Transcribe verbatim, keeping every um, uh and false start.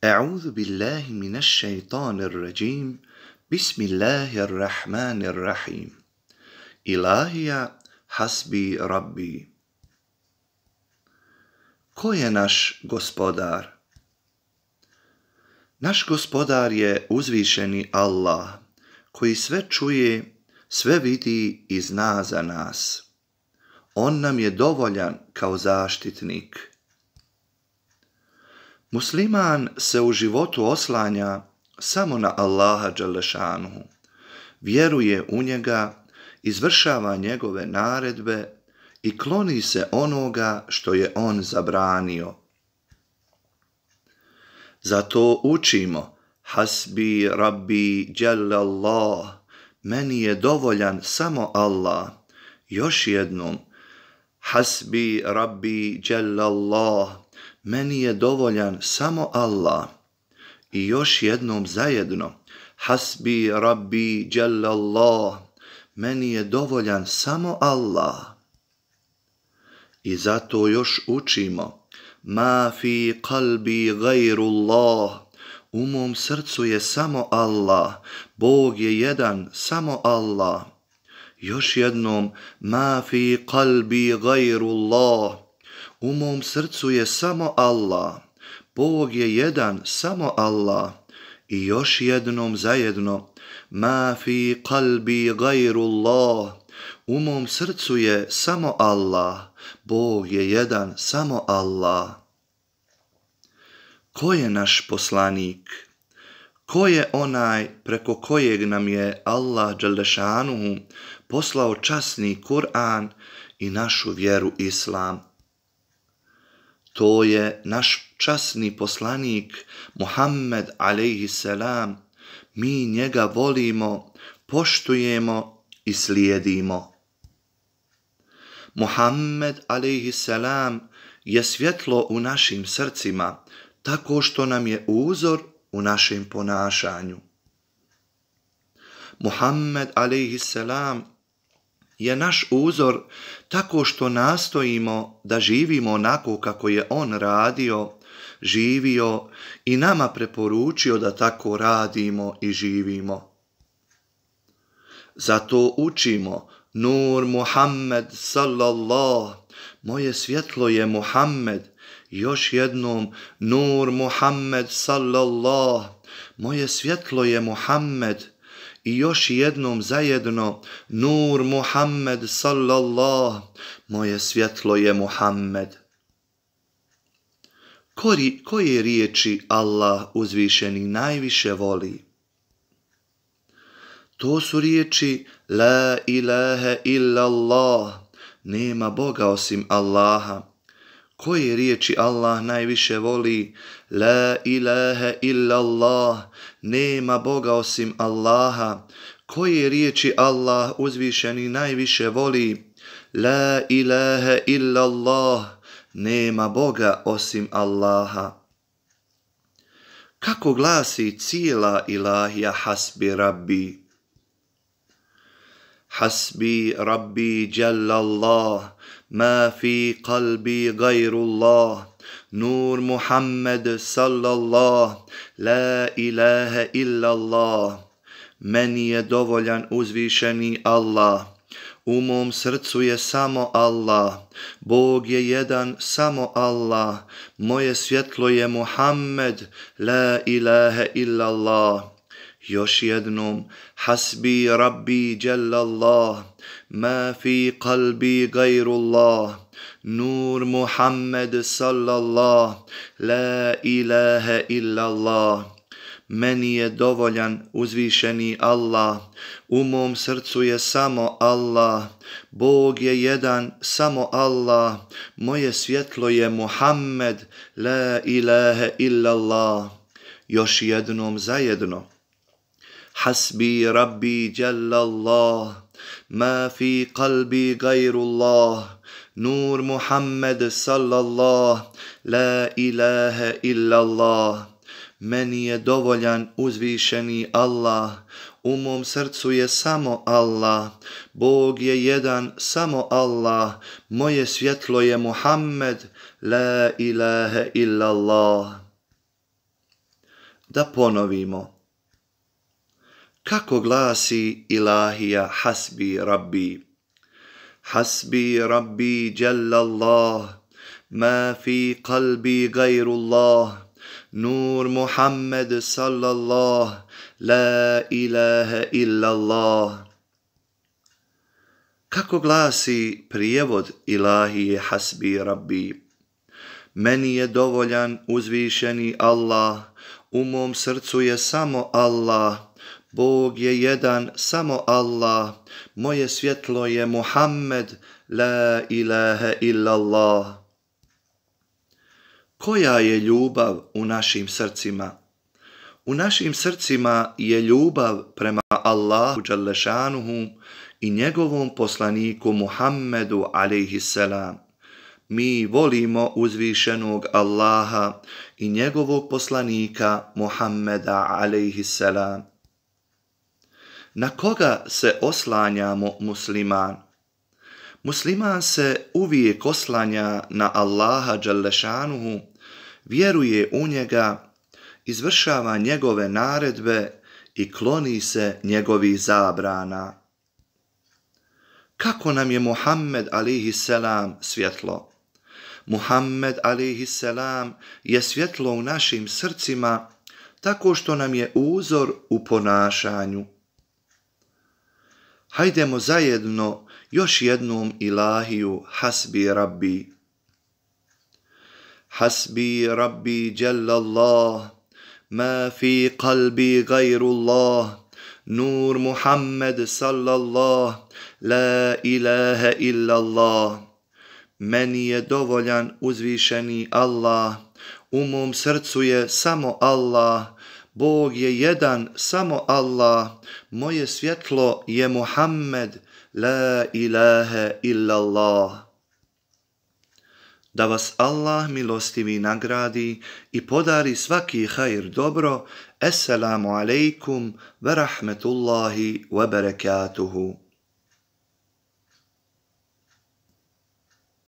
أعوذ بالله من الشيطان الرجيم بسم الله الرحمن الرحيم إلهija hasbi rabbi. Ko je naš gospodar? Naš gospodar je uzvišeni Allah, koji sve čuje, sve vidi i zna za nas. On nam je dovoljan kao zaštitnik. Musliman se u životu oslanja samo na Allaha dželešanuhu, vjeruje u njega, izvršava njegove naredbe i kloni se onoga što je on zabranio. Zato učimo hasbi rabbi dželallah, meni je dovoljan samo Allah. Još jednom hasbi rabbi dželallah, meni je dovoljan samo Allah. I još jednom zajedno hasbi rabbi dželallah, meni je dovoljan samo Allah. I zato još učimo ma fi qalbi gajrullah, u mom srcu je samo Allah, Bog je jedan, samo Allah. Još jednom ma fi qalbi gajrullah, u mom srcu je samo Allah, Bog je jedan, samo Allah. I još jednom zajedno ma fi qalbi gajrullah, u mom srcu je samo Allah, Bog je jedan, samo Allah. Ko je naš poslanik? Ko je onaj preko kojeg nam je Allah dželešanuhu poslao časni Kur'an i našu vjeru Islam? To je naš časni poslanik Muhammed alejhi selam. Mi njega volimo, poštujemo i slijedimo. Muhammed alejhi selam je svjetlo u našim srcima, tako što nam je uzor u našem ponašanju. Muhammed alejhi selam je naš uzor tako što nastojimo da živimo onako kako je on radio, živio i nama preporučio da tako radimo i živimo. Zato učimo nur Muhammed sallallahu, moje svjetlo je Muhammed. Još jednom nur Muhammed sallallahu, moje svjetlo je Muhammed. I još jednom zajedno nur Muhammed sallallahu, moje svjetlo je Muhammed. Koje riječi Allah uzvišeni najviše voli? To su riječi la ilaha illallah, nema Boga osim Allaha. Koje riječi Allah najviše voli? La ilaha illallah, nema Boga osim Allaha. Koje riječi Allah uzvišeni najviše voli? La ilaha illallah, nema Boga osim Allaha. Kako glasi cijela ilahija hasbi rabbi? Hasbi rabbi dželallah, ma fi qalbi gajrullah, nur Muhammed sallallahu, la ilaha illallah. Meni je dovoljan uzvišeni Allah, u mom srcu je samo Allah, Bog je jedan, samo Allah. Moje svjetlo je Muhammed, la ilaha illallah. Još jednom hasbi rabbi dželallah, ma fi qalbi gajrullah, nur Muhammed sallallahu, la ilaha illallah. Meni je dovoljan uzvišeni Allah, u mom srcu je samo Allah, Bog je jedan, samo Allah. Moje svjetlo je Muhammed, la ilaha illallah. Još jednom zajedno hasbi rabbi dželallah, ma fi qalbi gajrullah, nur Muhammed sallallahu, la ilaha illallah. Meni je dovoljan uzvišeni Allah, u mom srcu je samo Allah, Bog je jedan, samo Allah. Moje svjetlo je Muhammed, la ilaha illallah. da ponovimo. Kako glasi ilahija hasbi rabbi? Hasbi rabbi jallallah, ma fi qalbi gairullah, nur Muhammed sallallah, la ilaha illallah. Kako glasi prijevod ilahije hasbi rabbi? Meni je dovoljan uzvišeni Allah, u mom srcu je samo Allah, Bog je jedan, samo Allah, moje svjetlo je Muhammed, la ilaha illallah. Koja je ljubav u našim srcima? U našim srcima je ljubav prema Allahu dželešanuhu i njegovom poslaniku Muhammedu alejhisselam. Mi volimo uzvišenog Allaha i njegovog poslanika Muhammeda alejhisselam. Na koga se oslanjamo musliman? Musliman se uvijek oslanja na Allaha dželešanuhu, vjeruje u njega, izvršava njegove naredbe i kloni se njegovih zabrana. Kako nam je Muhammed alejhisselam svjetlo? Muhammed alejhisselam je svjetlo u našim srcima tako što nam je uzor u ponašanju. Hajdemo zajedno još jednom ilahiju hasbi rabbi. Hasbi rabbi jallallah, ma fi qalbi gairullah, nur Muhammed sallallah, la ilaha illallah. Meni je dovoljan uzvišeni Allah, u mom srcu je samo Allah, Bog je jedan, samo Allah, moje svjetlo je Muhammed, la ilaha illallah. Da vas Allah milostivi nagradi i podari svaki hajr dobro. Assalamu alaikum wa rahmetullahi wa barakatuhu.